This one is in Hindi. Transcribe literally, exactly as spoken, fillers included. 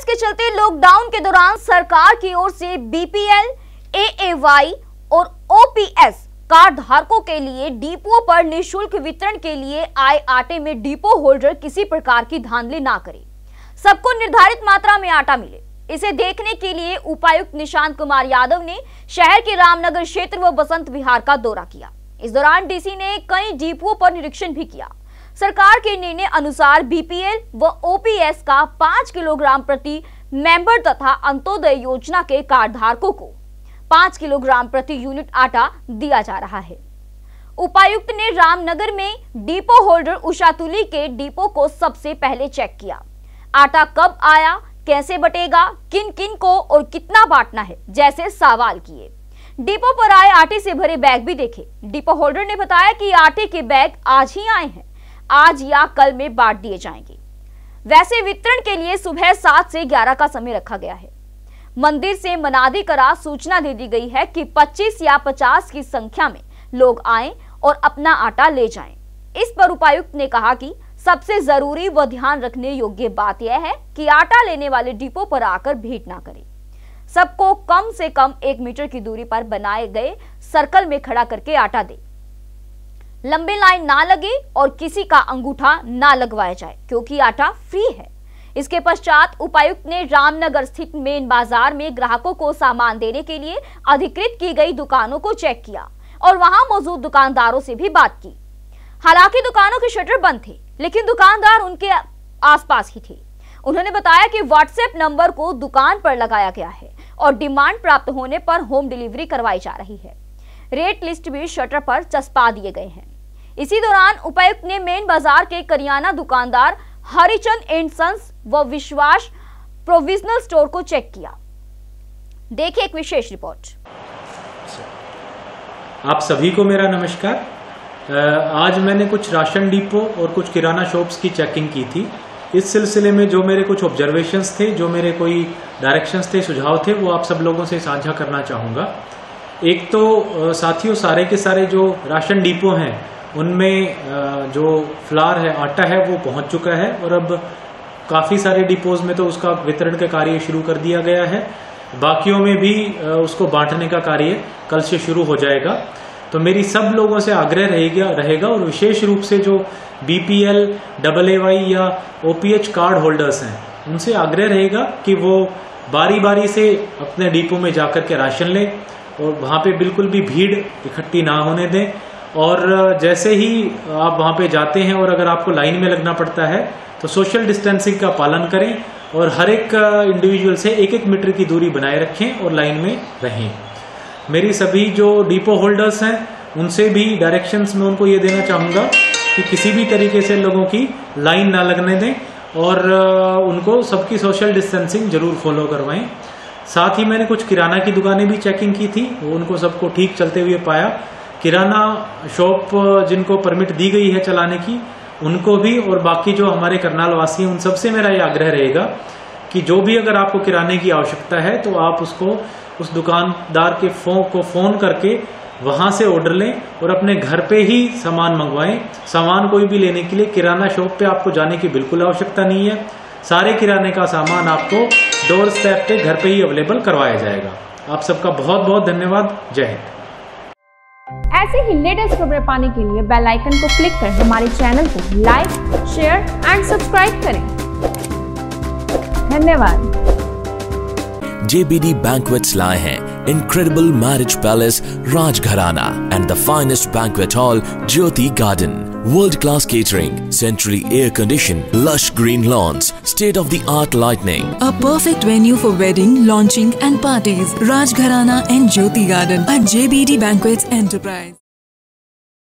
के चलते लॉकडाउन के दौरान सरकार की ओर से बीपीएल, एएवाई और ओपीएस कार्ड धारकों के लिए डिपो पर निःशुल्क वितरण के लिए आए आटे में डिपो होल्डर किसी प्रकार की धांधली ना करे, सबको निर्धारित मात्रा में आटा मिले। इसे देखने के लिए उपायुक्त निशांत कुमार यादव ने शहर के रामनगर क्षेत्र व बसंत विहार का दौरा किया। इस दौरान डीसी ने कई डिपो पर निरीक्षण भी किया। सरकार के निर्णय अनुसार बीपीएल व ओपीएस का पाँच किलोग्राम प्रति मेंबर तथा अंत्योदय योजना के कार्ड धारकों को पाँच किलोग्राम प्रति यूनिट आटा दिया जा रहा है। उपायुक्त ने रामनगर में डिपो होल्डर उषा तुली के डिपो को सबसे पहले चेक किया। आटा कब आया, कैसे बटेगा, किन किन को और कितना बांटना है जैसे सवाल किए। डिपो पर आए आटे से भरे बैग भी देखे। डिपो होल्डर ने बताया कि आटे के बैग आज ही आए हैं, आज या कल में बांट दिए जाएंगे। वैसे वितरण के लिए सुबह सात से ग्यारह का समय रखा गया है। मंदिर से मनादी करा सूचना दे दी गई है कि पच्चीस या पचास की संख्या में लोग आएं और अपना आटा ले जाएं। इस पर उपायुक्त ने कहा कि सबसे जरूरी व ध्यान रखने योग्य बात यह है कि आटा लेने वाले डिपो पर आकर भीड़ ना करें। सबको कम से कम एक मीटर की दूरी पर बनाए गए सर्कल में खड़ा करके आटा दे, लंबे लाइन ना लगे और किसी का अंगूठा ना लगवाया जाए क्योंकि आटा फ्री है। इसके पश्चात उपायुक्त ने रामनगर स्थित मेन बाजार में ग्राहकों को सामान देने के लिए अधिकृत की गई दुकानों को चेक किया और वहां मौजूद दुकानदारों से भी बात की। हालांकि दुकानों के शटर बंद थे, लेकिन दुकानदार उनके आसपास ही थे। उन्होंने बताया कि व्हाट्सएप नंबर को दुकान पर लगाया गया है और डिमांड प्राप्त होने पर होम डिलीवरी करवाई जा रही है। रेट लिस्ट भी शटर पर चस्पा दिए गए हैं। इसी दौरान उपायुक्त ने मेन बाजार के करियाना दुकानदार हरिचंद एंड सन्स व विश्वास प्रोविजनल स्टोर को चेक किया। देखिए एक विशेष रिपोर्ट। आप सभी को मेरा नमस्कार। आज मैंने कुछ राशन डिपो और कुछ किराना शॉप्स की चेकिंग की थी। इस सिलसिले में जो मेरे कुछ ऑब्जर्वेशंस थे, जो मेरे कोई डायरेक्शंस थे, सुझाव थे, वो आप सब लोगों से साझा करना चाहूँगा। एक तो साथियों, सारे के सारे जो राशन डिपो हैं उनमें जो फ्लार है, आटा है, वो पहुंच चुका है और अब काफ़ी सारे डिपोज में तो उसका वितरण का कार्य शुरू कर दिया गया है। बाकियों में भी उसको बांटने का कार्य कल से शुरू हो जाएगा। तो मेरी सब लोगों से आग्रह रहेगा रहेगा और विशेष रूप से जो बीपीएल, डबल एवाई या ओपीएच कार्ड होल्डर्स हैं उनसे आग्रह रहेगा कि वो बारी बारी से अपने डिपो में जाकर के राशन लें और वहाँ पे बिल्कुल भी भीड़ इकट्ठी ना होने दें। और जैसे ही आप वहाँ पे जाते हैं और अगर आपको लाइन में लगना पड़ता है तो सोशल डिस्टेंसिंग का पालन करें और हर एक इंडिविजुअल से एक एक मीटर की दूरी बनाए रखें और लाइन में रहें। मेरी सभी जो डिपो होल्डर्स हैं उनसे भी डायरेक्शंस में उनको ये देना चाहूँगा कि किसी भी तरीके से लोगों की लाइन ना लगने दें और उनको सबकी सोशल डिस्टेंसिंग जरूर फॉलो करवाएं। साथ ही मैंने कुछ किराना की दुकानें भी चेकिंग की थी, वो उनको सबको ठीक चलते हुए पाया। किराना शॉप जिनको परमिट दी गई है चलाने की उनको भी और बाकी जो हमारे करनाल वासी हैं उन सबसे मेरा ये आग्रह रहेगा कि जो भी अगर आपको किराने की आवश्यकता है तो आप उसको उस दुकानदार के फोन को फोन करके वहां से ऑर्डर लें और अपने घर पे ही सामान मंगवाएं। सामान कोई भी लेने के लिए किराना शॉप पे आपको जाने की बिल्कुल आवश्यकता नहीं है। सारे किराने का सामान आपको डोर स्टेप पे घर पे ही अवेलेबल करवाया जाएगा। आप सबका बहुत बहुत धन्यवाद। जय हिंद। ऐसे ही लेटेस्ट खबरें पाने के लिए बेल आइकन को क्लिक कर हमारे चैनल को लाइक, शेयर एंड सब्सक्राइब करें। धन्यवाद। J B D Banquets लाए हैं incredible marriage palace Rajgharana and the finest banquet hall Jyoti Garden. World-class catering, centrally air-conditioned, lush green lawns, state-of-the-art lighting. A perfect venue for wedding, launching and parties. Rajgharana and Jyoti Garden at J B D Banquets Enterprise.